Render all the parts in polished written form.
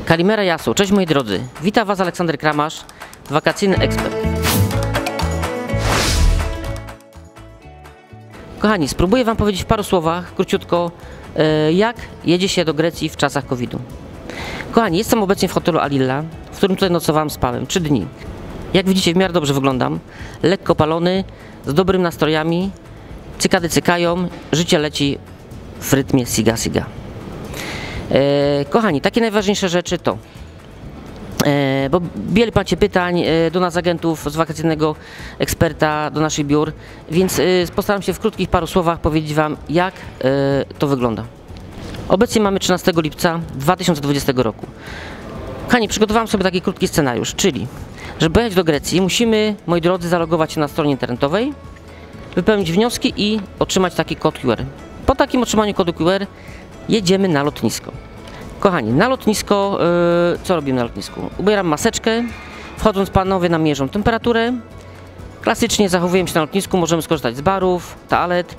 Kalimera Yasu, cześć moi drodzy, witam Was Aleksander Kramasz, wakacyjny ekspert. Kochani, spróbuję Wam powiedzieć w paru słowach, króciutko, jak jedzie się do Grecji w czasach COVID-u. Kochani, jestem obecnie w hotelu Alilla, w którym tutaj nocowałem, spałem 3 dni. Jak widzicie, w miarę dobrze wyglądam, lekko palony, z dobrymi nastrojami, cykady cykają, życie leci w rytmie siga siga. Kochani, takie najważniejsze rzeczy to, bo wiele macie pytań do nas agentów z wakacyjnego eksperta, do naszych biur, więc postaram się w krótkich paru słowach powiedzieć Wam, jak to wygląda. Obecnie mamy 13 lipca 2020 roku. Kochani, przygotowałem sobie taki krótki scenariusz, czyli żeby pojechać do Grecji, musimy, moi drodzy, zalogować się na stronie internetowej, wypełnić wnioski i otrzymać taki kod QR. Po takim otrzymaniu kodu QR jedziemy na lotnisko. Kochani, na lotnisko, co robimy na lotnisku? Ubieram maseczkę, wchodząc panowie nam mierzą temperaturę. Klasycznie zachowujemy się na lotnisku, możemy skorzystać z barów, toalet.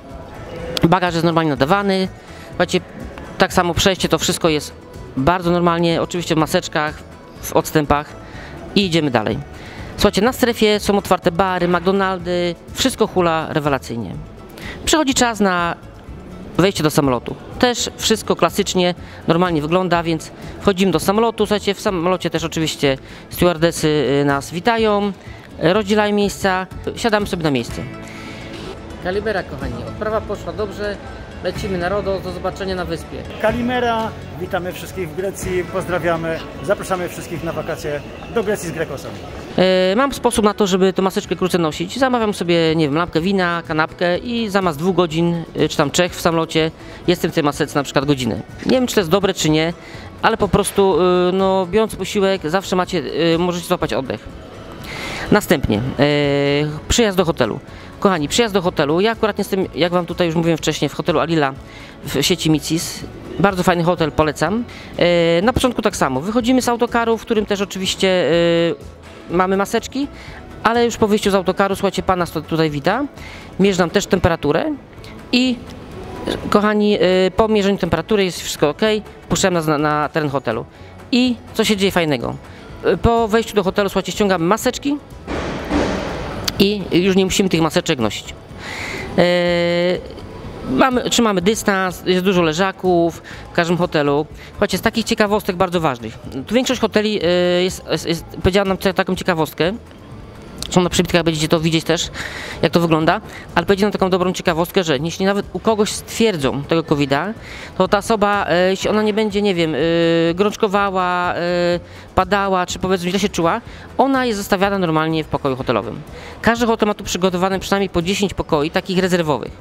Bagaż jest normalnie nadawany. Słuchajcie, tak samo przejście, to wszystko jest bardzo normalnie, oczywiście w maseczkach, w odstępach i idziemy dalej. Słuchajcie, na strefie są otwarte bary, McDonaldy, wszystko hula rewelacyjnie. Przychodzi czas na wejście do samolotu. Też wszystko klasycznie, normalnie wygląda, więc wchodzimy do samolotu. Słuchajcie, w samolocie też oczywiście stewardesy nas witają, rozdzielają miejsca, siadamy sobie na miejsce. Kalimera, kochani, odprawa poszła dobrze, lecimy na Rodos, do zobaczenia na wyspie. Kalimera, witamy wszystkich w Grecji, pozdrawiamy, zapraszamy wszystkich na wakacje do Grecji z Grekosem. Mam sposób na to, żeby tę maseczkę krócej nosić. Zamawiam sobie, nie wiem, lampkę wina, kanapkę i zamiast 2 godzin, czy tam 3 w samolocie, jestem w tej maseczce na przykład godzinę. Nie wiem, czy to jest dobre, czy nie, ale po prostu, no, biorąc posiłek, zawsze możecie złapać oddech. Następnie, przyjazd do hotelu. Kochani, przyjazd do hotelu. Ja akurat jestem, jak Wam tutaj już mówiłem wcześniej, w hotelu Alilla w sieci Micis. Bardzo fajny hotel, polecam. Na początku tak samo. Wychodzimy z autokaru, w którym też oczywiście mamy maseczki, ale już po wyjściu z autokaru, słuchajcie, pan nas tutaj wita. Mierzy nam też temperaturę i, kochani, po mierzeniu temperatury jest wszystko ok. Wpuszczamy nas na teren hotelu. I co się dzieje fajnego? Po wejściu do hotelu, słuchajcie, ściągamy maseczki i już nie musimy tych maseczek nosić. Trzymamy dystans, jest dużo leżaków w każdym hotelu. Słuchajcie, z takich ciekawostek bardzo ważnych. Tu większość hoteli powiedziała nam taką ciekawostkę. Są na przybitkach, będziecie to widzieć też, jak to wygląda, ale powiedział nam taką dobrą ciekawostkę, że jeśli nawet u kogoś stwierdzą tego COVID-a, to ta osoba, jeśli ona nie będzie, nie wiem, gorączkowała, padała, czy powiedzmy źle się czuła, ona jest zostawiana normalnie w pokoju hotelowym. Każdy hotel ma tu przygotowane przynajmniej po 10 pokoi, takich rezerwowych.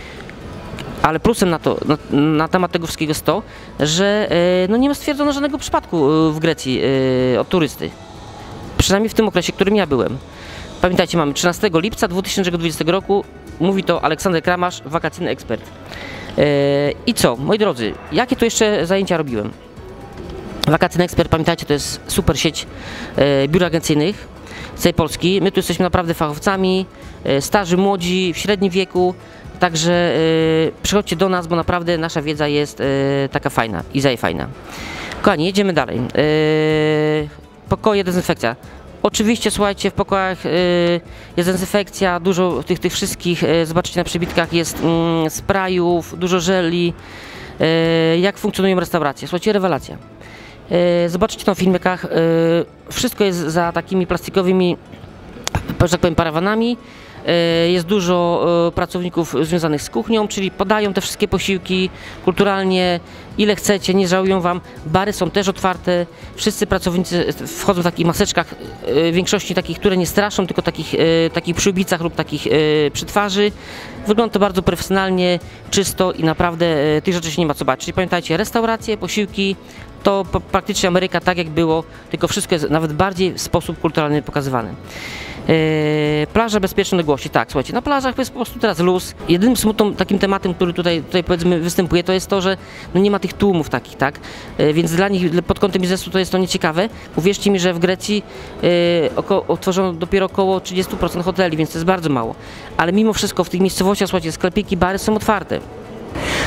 Ale plusem na temat tego wszystkiego jest to, że no nie ma stwierdzono żadnego przypadku w Grecji od turysty. Przynajmniej w tym okresie, w którym ja byłem. Pamiętajcie, mamy 13 lipca 2020 roku, mówi to Aleksander Kramasz, wakacyjny ekspert. I co, moi drodzy, jakie tu jeszcze zajęcia robiłem? Wakacyjny ekspert, pamiętajcie, to jest super sieć biur agencyjnych z całej Polski. My tu jesteśmy naprawdę fachowcami, starzy, młodzi, w średnim wieku, także przychodźcie do nas, bo naprawdę nasza wiedza jest taka fajna i fajna. Kochani, jedziemy dalej. Pokoje, dezynfekcja. Oczywiście, słuchajcie, w pokojach jest dezynfekcja, dużo tych wszystkich, zobaczycie na przybitkach, jest sprayów, dużo żeli, jak funkcjonują restauracje. Słuchajcie, rewelacja. Zobaczycie na filmikach, wszystko jest za takimi plastikowymi, że tak powiem, parawanami. Jest dużo pracowników związanych z kuchnią, czyli podają te wszystkie posiłki kulturalnie, ile chcecie, nie żałują Wam. Bary są też otwarte, wszyscy pracownicy wchodzą w takich maseczkach, w większości takich, które nie straszą, tylko takich przyłbicach lub takich przy twarzy. Wygląda to bardzo profesjonalnie, czysto i naprawdę tych rzeczy się nie ma co bać. Czyli pamiętajcie, restauracje, posiłki, to praktycznie Ameryka tak jak było, tylko wszystko jest nawet bardziej w sposób kulturalny pokazywane. Plaże bezpieczne odległości, tak, słuchajcie, na plażach jest po prostu teraz luz. Jedynym smutnym takim tematem, który tutaj powiedzmy występuje, to jest to, że no nie ma tych tłumów takich, tak, więc dla nich pod kątem biznesu to jest to nieciekawe. Uwierzcie mi, że w Grecji otworzono dopiero około 30% hoteli, więc to jest bardzo mało, ale mimo wszystko w tych miejscowościach, słuchajcie, sklepiki, bary są otwarte.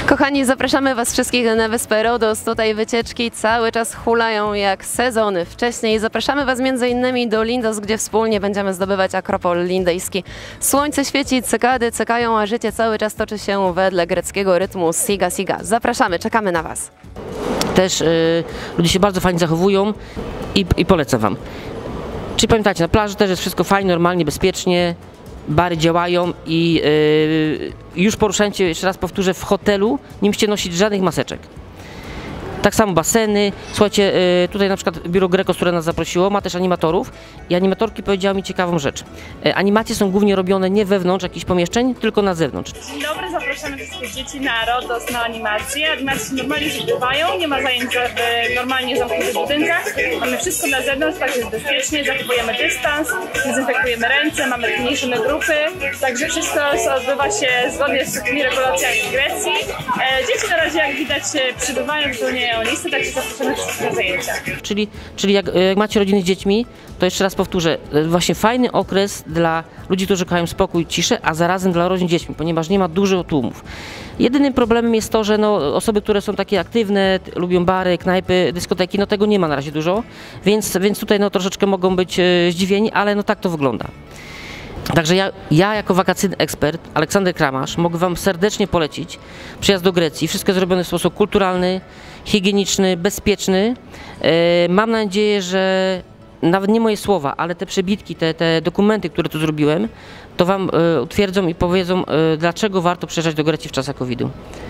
Kochani, zapraszamy Was wszystkich na wyspę Rodos. Tutaj wycieczki cały czas hulają jak sezony wcześniej. Zapraszamy Was m.in. do Lindos, gdzie wspólnie będziemy zdobywać Akropol Lindejski. Słońce świeci, cykady cykają, a życie cały czas toczy się wedle greckiego rytmu siga siga. Zapraszamy, czekamy na Was. Też ludzie się bardzo fajnie zachowują i polecam Wam. Czyli pamiętajcie, na plaży też jest wszystko fajnie, normalnie, bezpiecznie, bary działają i już poruszając się, jeszcze raz powtórzę, w hotelu nie musicie nosić żadnych maseczek. Tak samo baseny. Słuchajcie, tutaj na przykład biuro Grekos, które nas zaprosiło, ma też animatorów i animatorki powiedziały mi ciekawą rzecz. Animacje są głównie robione nie wewnątrz jakichś pomieszczeń, tylko na zewnątrz. Dzień dobry, zapraszamy wszystkie dzieci na Rodos, na animacje. Animacje się normalnie się odbywają, nie ma zajęć w normalnie zamkniętych budynkach. Mamy wszystko na zewnątrz, tak jest bezpiecznie, zachowujemy dystans, dezynfekujemy ręce, mamy zmniejszone grupy, także wszystko odbywa się zgodnie z tymi regulacjami w Grecji. Dzieci na razie, jak widać, przybywają, wypełniają listy, także zapraszamy wszystkich na zajęcia. Czyli jak macie rodziny z dziećmi, to jeszcze raz powtórzę, właśnie fajny okres dla ludzi, którzy kochają spokój, ciszę, a zarazem dla rodzin z dziećmi, ponieważ nie ma dużo tłumów. Jedynym problemem jest to, że osoby, które są takie aktywne, lubią bary, knajpy, dyskoteki, tego nie ma na razie dużo, więc tutaj troszeczkę mogą być zdziwieni, ale tak to wygląda. Także ja jako wakacyjny ekspert, Aleksander Kramasz, mogę Wam serdecznie polecić przyjazd do Grecji. Wszystko jest zrobione w sposób kulturalny, higieniczny, bezpieczny. Mam nadzieję, że nawet nie moje słowa, ale te przebitki, te dokumenty, które tu zrobiłem, to Wam utwierdzą i powiedzą, dlaczego warto przyjeżdżać do Grecji w czasach COVID-u.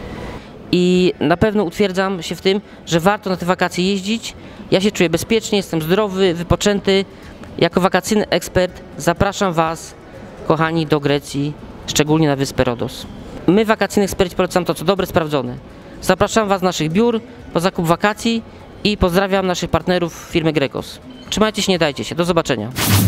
I na pewno utwierdzam się w tym, że warto na te wakacje jeździć. Ja się czuję bezpiecznie, jestem zdrowy, wypoczęty. Jako wakacyjny ekspert zapraszam Was, kochani, do Grecji, szczególnie na wyspę Rodos. My, wakacyjni eksperci, polecam to, co dobre, sprawdzone. Zapraszam Was z naszych biur po zakup wakacji i pozdrawiam naszych partnerów firmy Grekos. Trzymajcie się, nie dajcie się. Do zobaczenia.